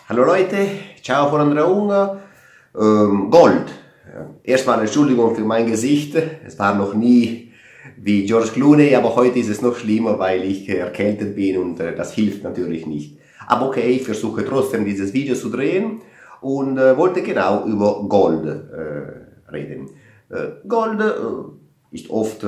Hallo Leute, ciao von Andrea Unger. Gold. Erstmal Entschuldigung für mein Gesicht. Es war noch nie wie George Clooney, aber heute ist es noch schlimmer, weil ich erkältet bin und das hilft natürlich nicht. Aber okay, ich versuche trotzdem dieses Video zu drehen und wollte genau über Gold reden. Gold ist oft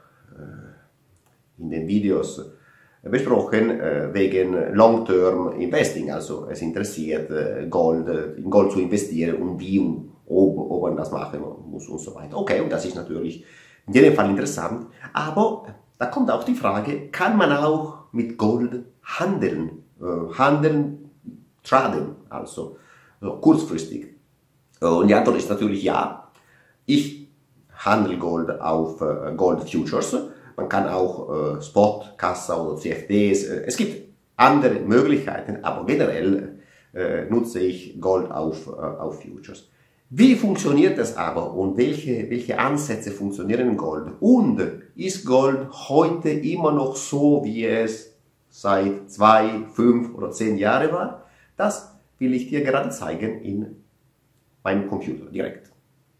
in den Videos besprochen wegen Long-Term Investing, also es interessiert in Gold zu investieren und wie und ob man das machen muss und so weiter. Okay, und das ist natürlich in jedem Fall interessant, aber da kommt auch die Frage, kann man auch mit Gold handeln, traden, also kurzfristig? Und die Antwort ist natürlich ja. Ich handle Gold auf Gold Futures. Man kann auch Spot, Kassa oder CFDs. Es gibt andere Möglichkeiten, aber generell nutze ich Gold auf Futures. Wie funktioniert das aber und welche Ansätze funktionieren in Gold? Und ist Gold heute immer noch so, wie es seit 2, 5 oder 10 Jahren war? Das will ich dir gerade zeigen in meinem Computer direkt.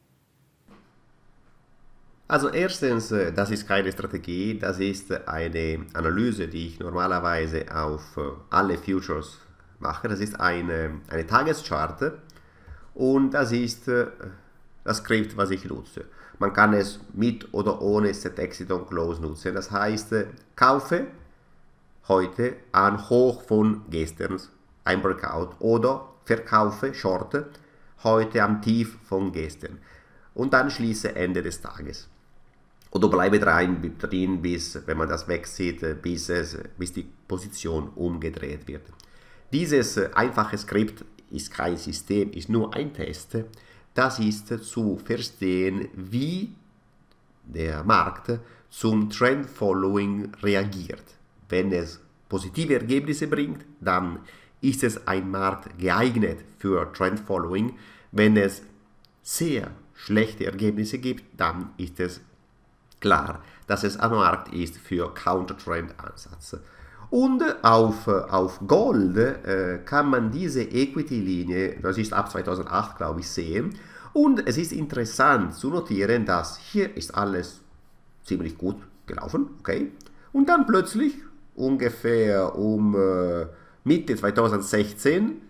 Also erstens, das ist keine Strategie, das ist eine Analyse, die ich normalerweise auf alle Futures mache. Das ist eine Tageschart und das ist das Skript, was ich nutze. Man kann es mit oder ohne Set Exit on Close nutzen. Das heißt, kaufe heute an Hoch von gestern ein Breakout oder verkaufe Short heute am Tief von gestern und dann schließe Ende des Tages. Oder bleibe drin, bis, wenn man das wegsieht, bis die Position umgedreht wird. Dieses einfache Skript ist kein System, ist nur ein Test. Das ist zu verstehen, wie der Markt zum Trend Following reagiert. Wenn es positive Ergebnisse bringt, dann ist es ein Markt geeignet für Trend Following. Wenn es sehr schlechte Ergebnisse gibt, dann ist es klar, dass es ein Markt ist für Counter-Trend-Ansatz. Und auf Gold kann man diese Equity-Linie, das ist ab 2008, glaube ich, sehen. Und es ist interessant zu notieren, dass hier ist alles ziemlich gut gelaufen, okay? Und dann plötzlich, ungefähr um Mitte 2016,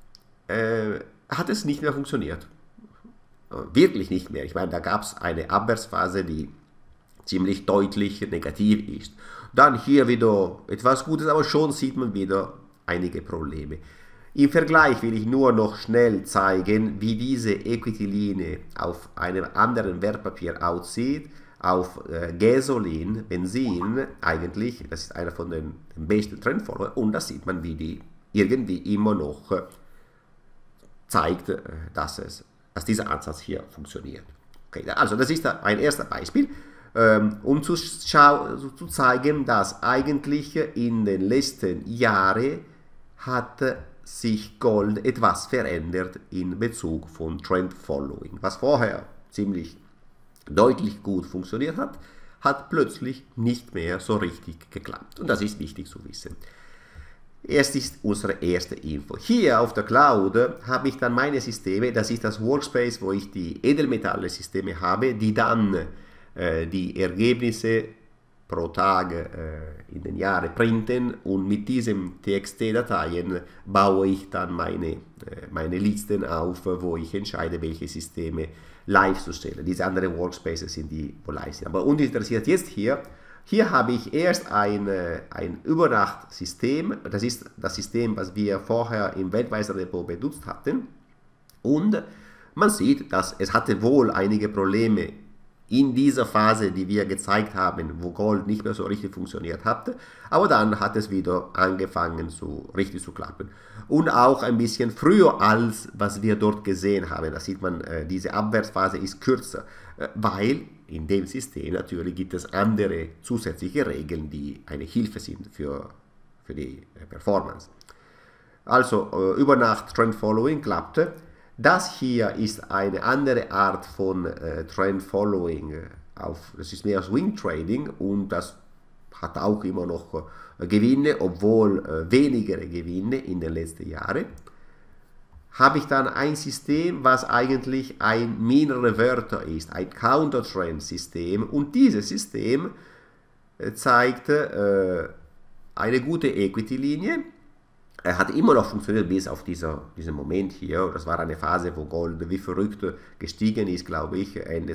hat es nicht mehr funktioniert. Wirklich nicht mehr. Ich meine, da gab es eine Abwärtsphase, die ziemlich deutlich negativ ist. Dann hier wieder etwas Gutes, aber schon sieht man wieder einige Probleme. Im Vergleich will ich nur noch schnell zeigen, wie diese Equity-Linie auf einem anderen Wertpapier aussieht. Auf Gasolin, Benzin eigentlich, das ist einer von den besten Trendfolgern und da sieht man, wie die irgendwie immer noch zeigt, dass dieser Ansatz hier funktioniert. Okay, also das ist ein erster Beispiel. Um zu zeigen, dass eigentlich in den letzten Jahren hat sich Gold etwas verändert in Bezug von Trend Following. Was vorher ziemlich deutlich gut funktioniert hat, hat plötzlich nicht mehr so richtig geklappt. Und das ist wichtig zu wissen. Erst ist unsere erste Info. Hier auf der Cloud habe ich dann meine Systeme, das ist das Workspace, wo ich die Edelmetalle-Systeme habe, die dann die Ergebnisse pro Tag in den Jahren printen und mit diesen TXT-Dateien baue ich dann meine Listen auf, wo ich entscheide, welche Systeme live zu stellen. Diese anderen Workspaces sind die, wo live sind. Aber uns interessiert jetzt hier habe ich erst ein Übernacht-System, das ist das System, was wir vorher im Weltweiser-Depot benutzt hatten und man sieht, dass es hatte wohl einige Probleme in dieser Phase, die wir gezeigt haben, wo Gold nicht mehr so richtig funktioniert hat, aber dann hat es wieder angefangen richtig zu klappen. Und auch ein bisschen früher als was wir dort gesehen haben. Da sieht man, diese Abwärtsphase ist kürzer, weil in dem System natürlich gibt es andere zusätzliche Regeln, die eine Hilfe sind für die Performance. Also über Nacht Trend Following klappte. Das hier ist eine andere Art von Trend Following. Das ist mehr Swing Trading und das hat auch immer noch Gewinne, obwohl weniger Gewinne in den letzten Jahren. habe ich dann ein System, was eigentlich ein mehrere Wörter ist, ein Countertrend-System. Und dieses System zeigt eine gute Equity-Linie. Er hat immer noch funktioniert bis auf diesen Moment hier. Das war eine Phase, wo Gold wie verrückt gestiegen ist, glaube ich, Ende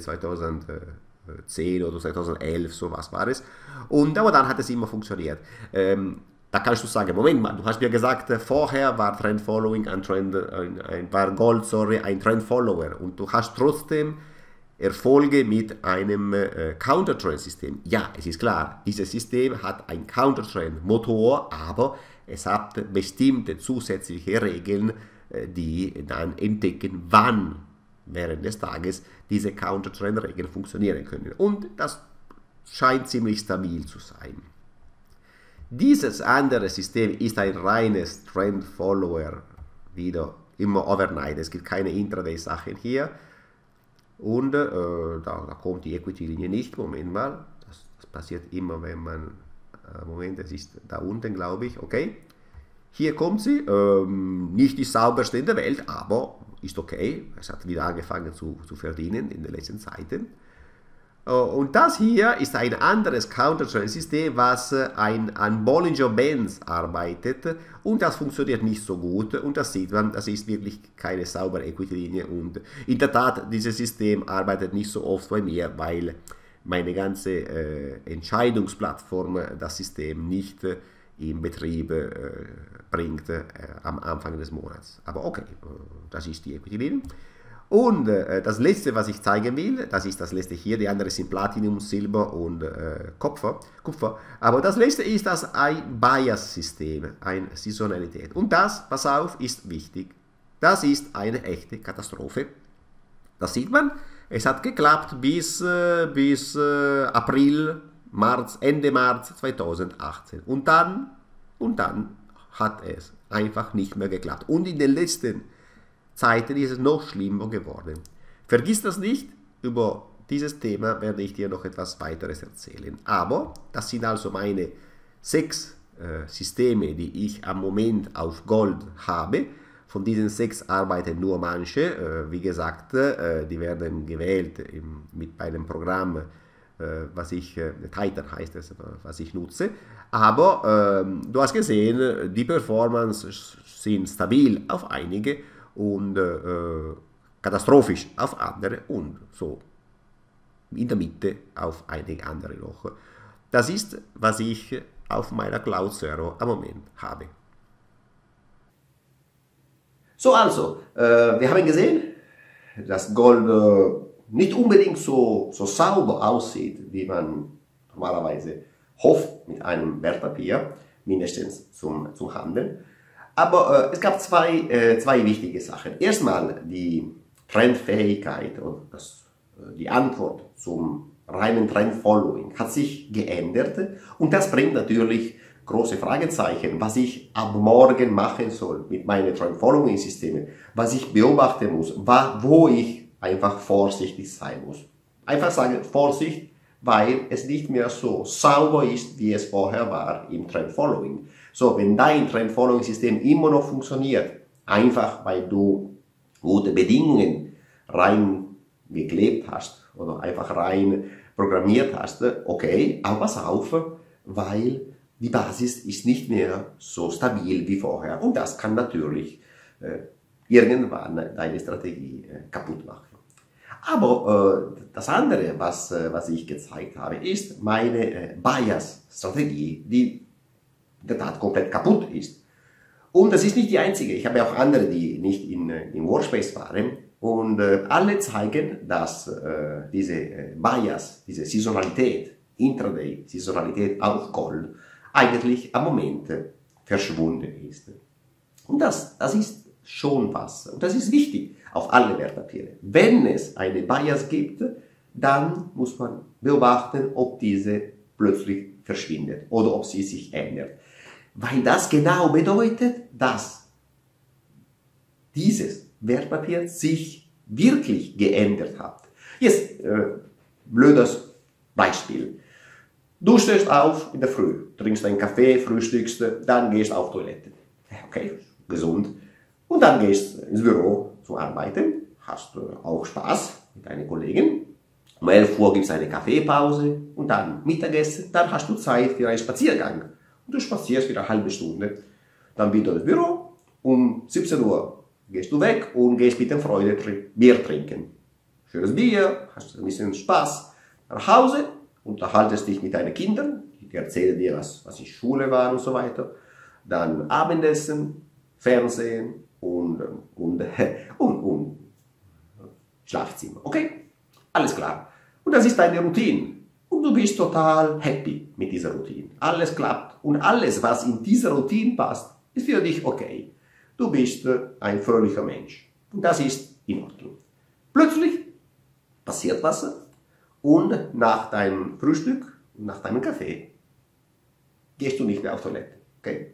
2010 oder 2011, sowas war es. Aber dann hat es immer funktioniert. Da kannst du sagen, Moment mal, du hast mir gesagt, vorher war Trend Following war Gold, ein Trend Follower und du hast trotzdem Erfolge mit einem Countertrend-System. Ja, es ist klar, dieses System hat ein Countertrend-Motor, aber es hat bestimmte zusätzliche Regeln, die dann entdecken, wann während des Tages diese Countertrend-Regeln funktionieren können. Und das scheint ziemlich stabil zu sein. Dieses andere System ist ein reines Trend-Follower, wieder immer overnight. Es gibt keine Intraday-Sachen hier. Und da kommt die Equity-Linie nicht. Moment mal, das passiert immer, wenn man, Moment, es ist da unten, glaube ich, okay. Hier kommt sie, nicht die sauberste in der Welt, aber ist okay. Es hat wieder angefangen zu verdienen in den letzten Zeiten. Und das hier ist ein anderes Countertrend-System, was an Bollinger Bands arbeitet und das funktioniert nicht so gut und das sieht man, das ist wirklich keine saubere Equity-Linie und in der Tat, dieses System arbeitet nicht so oft bei mir, weil meine ganze Entscheidungsplattform das System nicht in Betrieb bringt am Anfang des Monats. Aber okay, das ist die Equity-Linie. Und das letzte, was ich zeigen will, das ist das letzte hier, die anderen sind Platinum, Silber und Kupfer. Aber das letzte ist ein Bias-System, eine Saisonalität. Und das, pass auf, ist wichtig. Das ist eine echte Katastrophe. Das sieht man, es hat geklappt bis April, März, Ende März 2018. Und dann hat es einfach nicht mehr geklappt. Und in den letzten Zeiten ist es noch schlimmer geworden. Vergiss das nicht, über dieses Thema werde ich dir noch etwas weiteres erzählen. Aber das sind also meine 6 Systeme, die ich am Moment auf Gold habe. Von diesen 6 arbeiten nur manche. Wie gesagt, die werden gewählt bei einem Programm, was Titan heißt es, was ich nutze. Aber du hast gesehen, die Performance sind stabil auf einige und katastrophisch auf andere und so in der Mitte auf einige andere noch. Das ist, was ich auf meiner Cloud Zero am Moment habe. So, also, wir haben gesehen, dass Gold nicht unbedingt so sauber aussieht, wie man normalerweise hofft mit einem Wertpapier, mindestens zum Handeln. Aber es gab zwei wichtige Sachen. Erstmal die Trendfähigkeit und die Antwort zum reinen Trend-Following hat sich geändert und das bringt natürlich große Fragezeichen, was ich ab morgen machen soll mit meinen Trend-Following-Systemen, was ich beobachten muss, wo ich einfach vorsichtig sein muss. Einfach sagen, Vorsicht, weil es nicht mehr so sauber ist, wie es vorher war im Trend-Following. So, wenn dein Trend-Following-System immer noch funktioniert, einfach weil du gute Bedingungen reingeklebt hast oder einfach rein programmiert hast, okay, aber pass auf, weil die Basis ist nicht mehr so stabil wie vorher und das kann natürlich irgendwann deine Strategie kaputt machen. Aber das andere, was ich gezeigt habe, ist meine Bias-Strategie, die in der Tat komplett kaputt ist. Und das ist nicht die einzige. Ich habe auch andere, die nicht in Workspace waren. Und alle zeigen, dass diese Bias, diese Saisonalität, Intraday-Saisonalität auf Gold, eigentlich am Moment verschwunden ist. Und das ist schon was. Und das ist wichtig auf alle Wertpapiere. Wenn es eine Bias gibt, dann muss man beobachten, ob diese plötzlich verschwindet oder ob sie sich ändert. Weil das genau bedeutet, dass dieses Wertpapier sich wirklich geändert hat. Jetzt, blödes Beispiel. Du stehst auf in der Früh, trinkst einen Kaffee, frühstückst, dann gehst auf Toilette. Okay, gesund. Und dann gehst du ins Büro zu arbeiten, hast auch Spaß mit deinen Kollegen. Um 11 Uhr gibt es eine Kaffeepause und dann Mittagessen, dann hast du Zeit für einen Spaziergang. Und du spazierst wieder eine halbe Stunde. Dann wieder ins Büro, um 17 Uhr gehst du weg und gehst mit den Freunden Bier trinken. Schönes Bier, hast ein bisschen Spaß. Nach Hause, unterhaltest dich mit deinen Kindern, die erzählen dir, was in Schule war und so weiter. Dann Abendessen, Fernsehen und Schlafzimmer. Okay? Alles klar. Und das ist deine Routine. Und du bist total happy mit dieser Routine. Alles klappt. Und alles, was in dieser Routine passt, ist für dich okay. Du bist ein fröhlicher Mensch. Und das ist in Ordnung. Plötzlich passiert was und nach deinem Frühstück, nach deinem Kaffee, gehst du nicht mehr auf Toilette. Okay?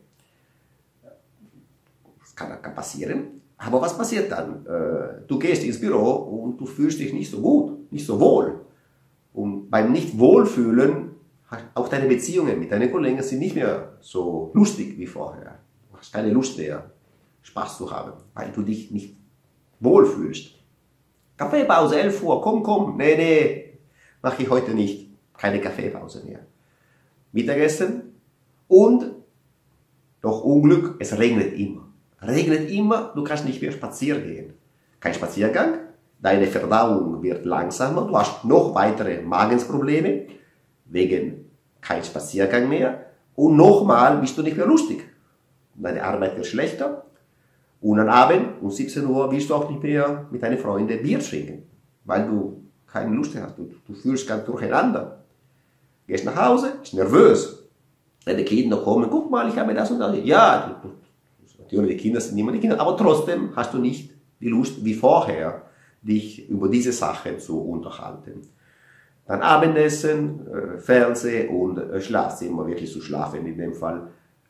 Das kann passieren. Aber was passiert dann? Du gehst ins Büro und du fühlst dich nicht so gut, nicht so wohl. Und beim Nicht-Wohlfühlen, auch deine Beziehungen mit deinen Kollegen sind nicht mehr so lustig wie vorher. Du hast keine Lust mehr, Spaß zu haben, weil du dich nicht wohlfühlst. Kaffeepause, 11 Uhr, komm, nee, mache ich heute nicht. Keine Kaffeepause mehr. Mittagessen und doch Unglück, es regnet immer. Regnet immer, du kannst nicht mehr spazieren gehen. Kein Spaziergang, deine Verdauung wird langsamer, du hast noch weitere Magensprobleme, wegen kein Spaziergang mehr und nochmal bist du nicht mehr lustig. Deine Arbeit wird schlechter und am Abend um 17 Uhr willst du auch nicht mehr mit deinen Freunden Bier trinken, weil du keine Lust hast, du fühlst ganz durcheinander. Gehst nach Hause, bist nervös. Deine Kinder kommen, guck mal, ich habe das und das. Ja, natürlich, die Kinder sind immer die Kinder, aber trotzdem hast du nicht die Lust wie vorher, dich über diese Sachen zu unterhalten. Dann Abendessen, Fernsehen und Schlafzimmer, wirklich zu schlafen in dem Fall.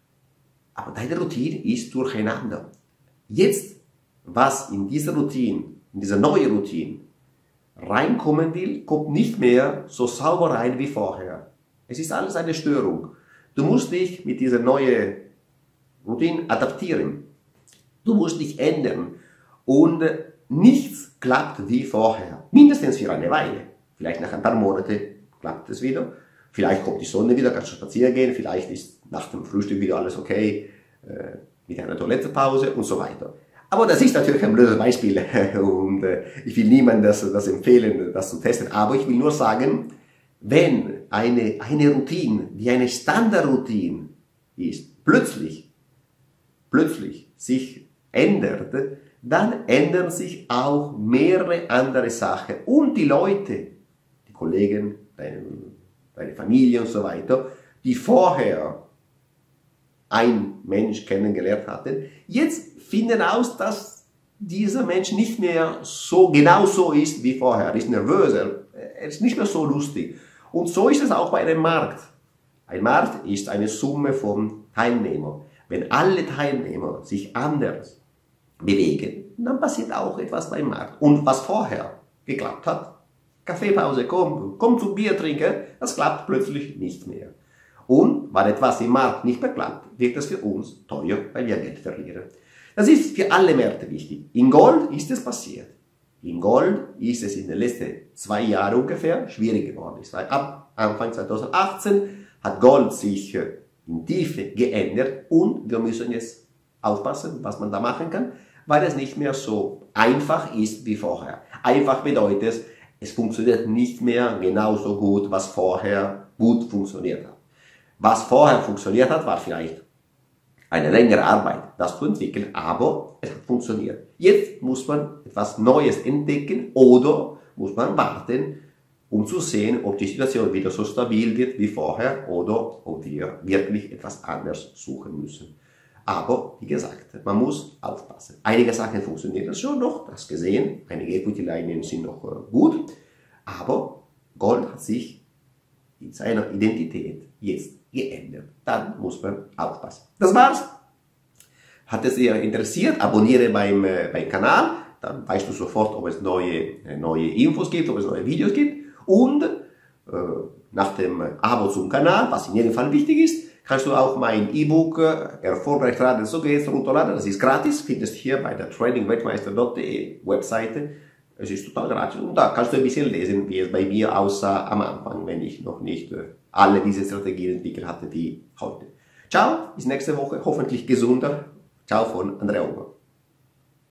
Aber deine Routine ist durcheinander. Jetzt, was in dieser Routine, in dieser neuen Routine reinkommen will, kommt nicht mehr so sauber rein wie vorher. Es ist alles eine Störung. Du musst dich mit dieser neuen Routine adaptieren. Du musst dich ändern. Und nichts klappt wie vorher. Mindestens für eine Weile. Vielleicht nach ein paar Monaten klappt es wieder. Vielleicht kommt die Sonne wieder, kannst du spazieren gehen. Vielleicht ist nach dem Frühstück wieder alles okay, mit einer Toilettenpause und so weiter. Aber das ist natürlich ein blödes Beispiel und ich will niemandem das empfehlen, das zu testen. Aber ich will nur sagen, wenn eine Routine, die eine Standardroutine ist, plötzlich sich ändert, dann ändern sich auch mehrere andere Sachen. Und die Leute, die Kollegen, deine Familie und so weiter, die vorher ein Mensch kennengelernt hatten, jetzt finden aus, dass dieser Mensch nicht mehr so genau so ist wie vorher. Er ist nervös, er ist nicht mehr so lustig. Und so ist es auch bei einem Markt. Ein Markt ist eine Summe von Teilnehmern. Wenn alle Teilnehmer sich anders bewegen, dann passiert auch etwas beim Markt. Und was vorher geklappt hat, Kaffeepause, komm zum Bier trinken, das klappt plötzlich nicht mehr. Und weil etwas im Markt nicht mehr klappt, wird es für uns teuer, weil wir Geld verlieren. Das ist für alle Märkte wichtig. In Gold ist es passiert. In Gold ist es in den letzten 2 Jahren ungefähr schwierig geworden. Ab Anfang 2018 hat Gold sich in Tiefe geändert und wir müssen jetzt aufpassen, was man da machen kann, weil es nicht mehr so einfach ist wie vorher. Einfach bedeutet, es funktioniert nicht mehr genauso gut, was vorher gut funktioniert hat. Was vorher funktioniert hat, war vielleicht eine längere Arbeit, das zu entwickeln, aber es hat funktioniert. Jetzt muss man etwas Neues entdecken oder muss man warten, um zu sehen, ob die Situation wieder so stabil wird wie vorher oder ob wir wirklich etwas anderes suchen müssen. Aber, wie gesagt, man muss aufpassen. Einige Sachen funktionieren schon noch, das gesehen, einige Equity-Linien sind noch gut, aber Gold hat sich in seiner Identität jetzt geändert. Dann muss man aufpassen. Das war's. Hat es dich interessiert? Abonniere beim Kanal, dann weißt du sofort, ob es neue Infos gibt, ob es neue Videos gibt. Und nach dem Abo zum Kanal, was in jedem Fall wichtig ist, kannst du auch mein E-Book Erfolgreich Traden, so geht's runterladen. Das ist gratis, findest hier bei der tradingweltmeister.de Webseite. Es ist total gratis und da kannst du ein bisschen lesen, wie es bei mir aussah am Anfang, wenn ich noch nicht alle diese Strategien entwickelt hatte, wie heute. Ciao, bis nächste Woche, hoffentlich gesunder. Ciao von Andrea Unger.